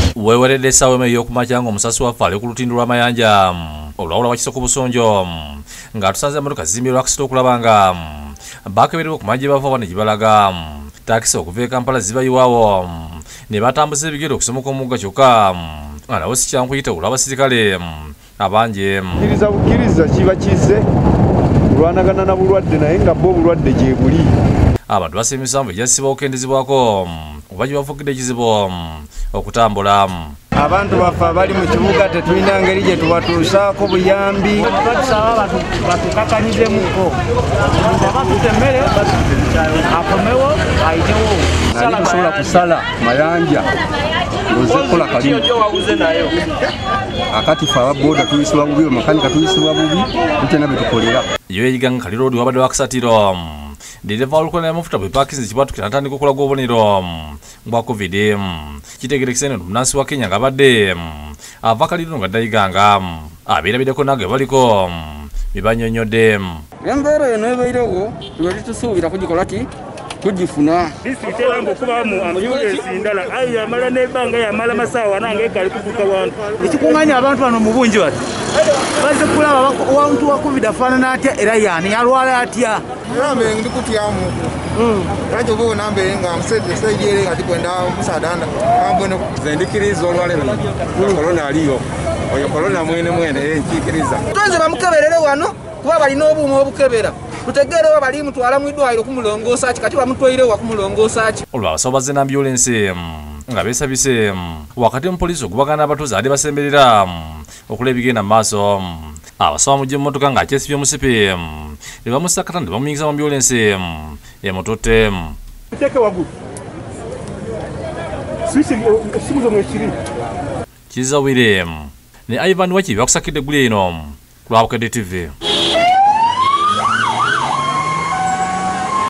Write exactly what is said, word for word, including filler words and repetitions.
weweredde essaawa emu ey'okumakya ng'omusasi waffe ali ku lutindo lw'amayanja olwawula wakiso ku busonjo ng'atusanze emmotoka zizimbye lwakasita okulaba nga bakeberebwa ku magye bava bane gye balaga takisi okuva e Kampala zibayiwaawo ne batambuza ebigere okusomoka omugga kyokka nga nawo si kyankuyita olw'abasirikale abangi. Kkiriza bukkiriza kiba kizze kulwanagana na bulwadde naye nga bo obulwadde gye buli. Abantu basa emisanvu egyasibwa okukendezebwako oba gye bafugidde ekizibu okutambula. Abantu baffe abali mu kibuga tetulina ngeri gye tubatuusaako buyambi. Batusaba abantu batukakanyizemukko abatutte emmere akomewo ayinewo Sobola kusala mayanja ngoze kukola kalimu akati fe ababoda tuyisibwa bubi bamakanika tuyisibwa bubi bitena betukolera yo eyiganga Kali Road wabadde wakasatiro dereva olukola y'amafuta bwe pakizi kibatukira natandika okulaga obubonero bwa covid kitegerekese neno munansi wa Kenya ng'abadde ava Kali Road nga ddayiganga abeerabiddeko nage baliko bibanyonyodde. Embeera eno ebairewo tubali tusuubira kugikola ki kugifuna disitulikiti ewange okuba mu ambulensi ndala ayi yamala n'ebbanga yamala masaawa nange ekali kutuuka wantu ekikuŋŋanya abantu bano mu bungi bati bazze kulaba owantu wa covid afaanana atya era yaani yalwala atya nambe ndi kutyamu lwaki oba nambe nga musejere nga tikwenda musadanda ambwene zendikiriza olwale korona aliyo oyo korona mwene mwene enkikiriza tonze bamukeberere wano kuba balina obuuma obukebera tutegeere wa bali mutwala mu ddwaliro kumulongoosa ki kati bamutwaire wa kumulongoosa ki olwabasawo bazze n'ambulensi nga beesabise wakati mu poliisi ogubagana abatuuze ate basemberera okulaba ebigenda mu maaso. Abasawo mujje mu mmotoka ng'akyesibye omusipi ne bamusakata ne bamuyingiza mu ambulensi emututte. Kizza Wire ne Ivan Wachi byakusakidde eggulu eno ku Lwabukedde T V.